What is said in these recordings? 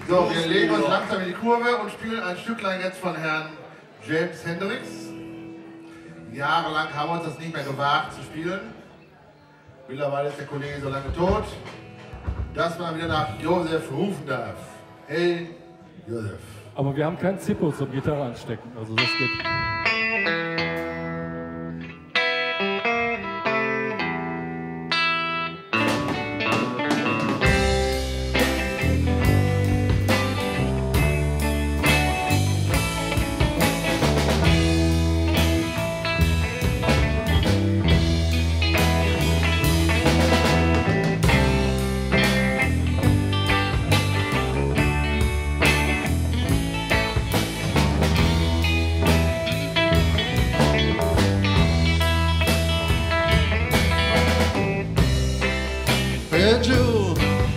So, wir legen uns langsam in die Kurve und spielen ein Stücklein jetzt von Herrn James Hendrix. Jahrelang haben wir uns das nicht mehr gewagt zu spielen. Mittlerweile ist der Kollege so lange tot, dass man wieder nach Josef rufen darf. Hey, Josef. Aber wir haben keinen Zippo zum Gitarre anstecken, also das geht. Hey Joe,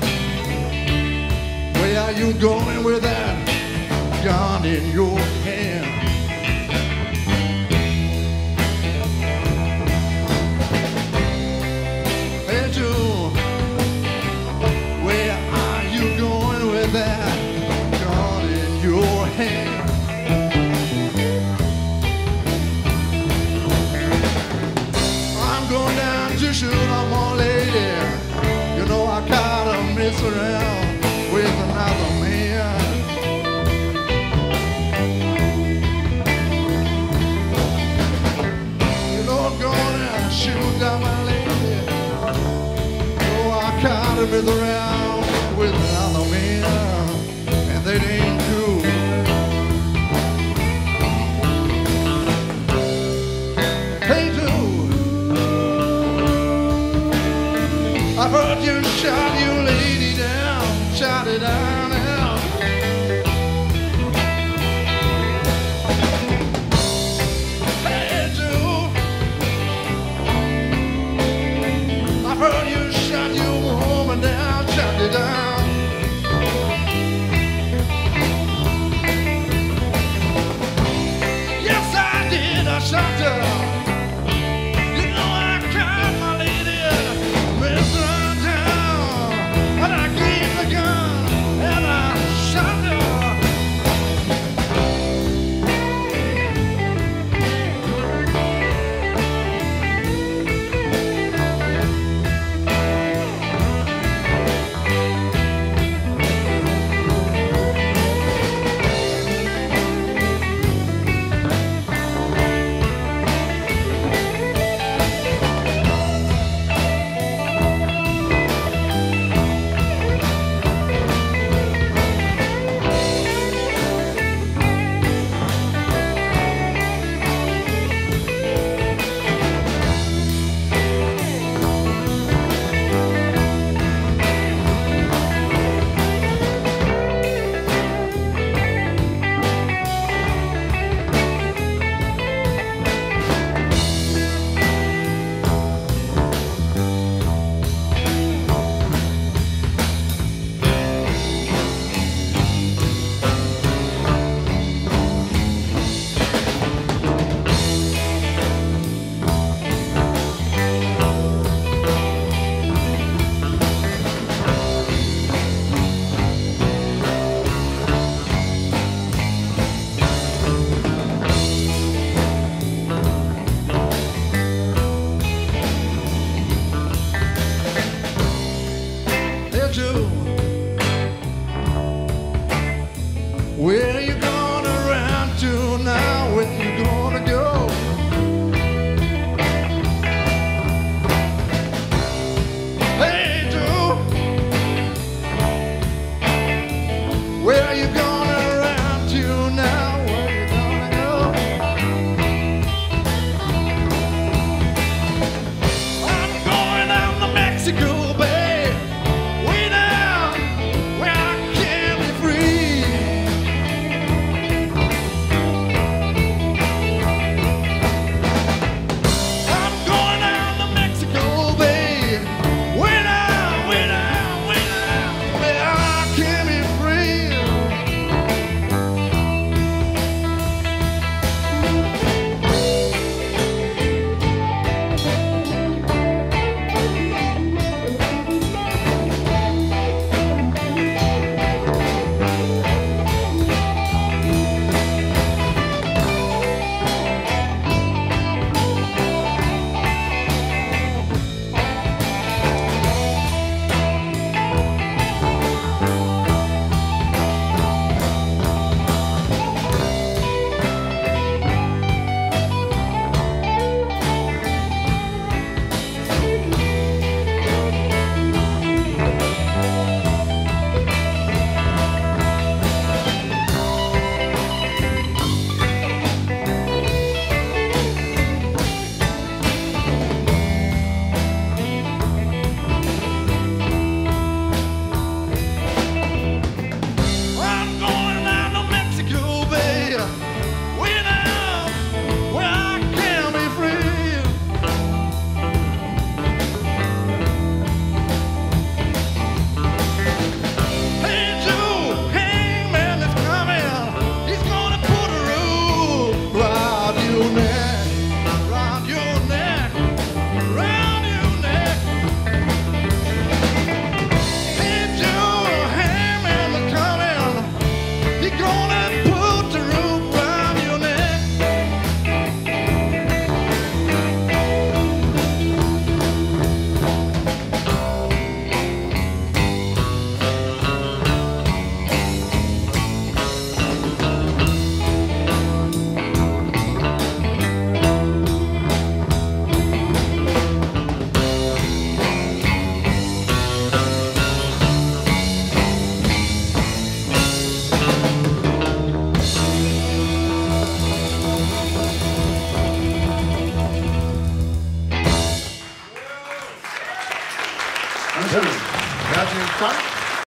where are you going with that gun in your hand? Hey Joe, where are you going with that gun in your hand? I'm going down to shoot on my lady. You know I kinda mess around with another man. You know I'm gonna shoot down my lady. You know I kinda mess around with another man, and that ain't cool. Hey dude, I heard you shot your lady down, shot it down now. Hey Joe, I heard you shot your woman down, shot it down. Yes I did, I shot her. Where you gonna run to now? When you gonna go? Hey Joe, where you going?